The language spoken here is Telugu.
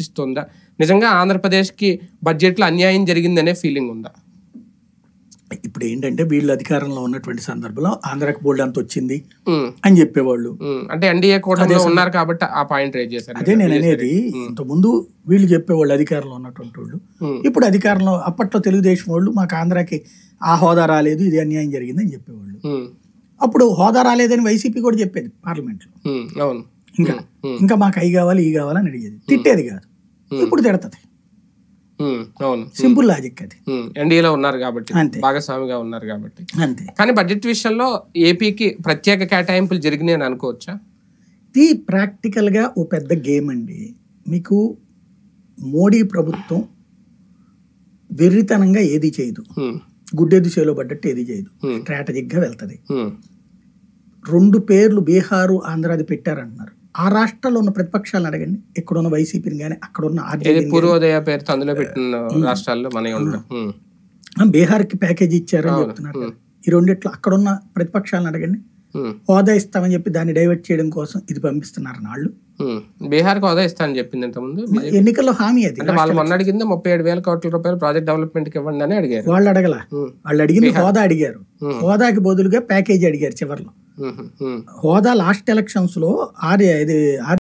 సూచిస్తుందా? నిజంగా ఆంధ్రప్రదేశ్కి బడ్జెట్లో అన్యాయం జరిగిందనే ఫీలింగ్ ఉందా? ఇప్పుడు ఏంటంటే వీళ్ళు అధికారంలో ఉన్నటువంటి సందర్భంలో ఆంధ్రాకి బోల్డ్ అంత వచ్చింది అని చెప్పేవాళ్ళు. అంటే ఎన్డీఏ కూటమిలో ఉన్నారు కాబట్టి ఆ పాయింట్ రేజ్ చేశారు. అదే నేను అనేది, ఇంతకుముందు వీళ్ళు చెప్పేవాళ్ళు అధికారంలో ఉన్నటువంటి వాళ్ళు, ఇప్పుడు అధికారంలో అప్పట్లో తెలుగుదేశం వాళ్ళు మాకు ఆంధ్రాకి ఆ హోదా రాలేదు, ఇది అన్యాయం జరిగింది అని చెప్పేవాళ్ళు. అప్పుడు హోదా రాలేదని వైసీపీ కూడా చెప్పేది పార్లమెంట్ లో. ఇంకా మాకు అవి కావాలి ఈ కావాలని అడిగేది, తిట్టేది కాదు. ఇప్పుడు తిడతది. సింపుల్ లాజిక్ అది. ఎన్డీఏలో ఉన్నారు కాబట్టి, భాగస్వామిగా ఉన్నారు కాబట్టి అంతే. కానీ బడ్జెట్ విషయంలో ఏపీకి ప్రత్యేక కేటాయింపులు జరిగినాయి అని అనుకోవచ్చా? ఇది ప్రాక్టికల్ గా ఓ పెద్ద గేమ్ అండి. మీకు మోడీ ప్రభుత్వం వెర్రితనంగా ఏది చేయదు, గుడ్డెద్దు చేలో పడ్డట్టు ఏది చేయదు, స్ట్రాటజిక్ గా వెళ్తది. 2 పేర్లు బీహారు ఆంధ్రాది పెట్టారంటున్నారు. ఆ రాష్ట్రాల్లో ఉన్న ప్రతిపక్షాలను అడగండి, ఇక్కడున్న వైసీపీని కానీ అక్కడున్న పూర్వోదయ పేరుతో అందులో పెట్టిన రాష్ట్రాల్లో బీహార్కి ప్యాకేజీ ఇచ్చారని చెప్తున్నారు. ఈ రెండిట్లో అక్కడున్న ప్రతిపక్షాలను అడగండి, హోదా ఇస్తామని చెప్పి దాన్ని డైవర్ట్ చేయడం కోసం ఇది పంపిస్తున్నారు వాళ్ళు. బీహార్కి హోదా ఇస్తానని చెప్పింది ఇంతకుముందు ఎన్నికల్లో హామీ అది. వాళ్ళు మొన్న అడిగింది 37,000 కోట్ల రూపాయలు ప్రాజెక్ట్ డెవలప్మెంట్ కి ఇవ్వండి అని అడిగారు. వాళ్ళు అడగల, వాళ్ళు అడిగింది హోదా అడిగారు. హోదాకి బదులుగా ప్యాకేజీ అడిగారు చివరిలో. హోదా లాస్ట్ ఎలక్షన్స్ లో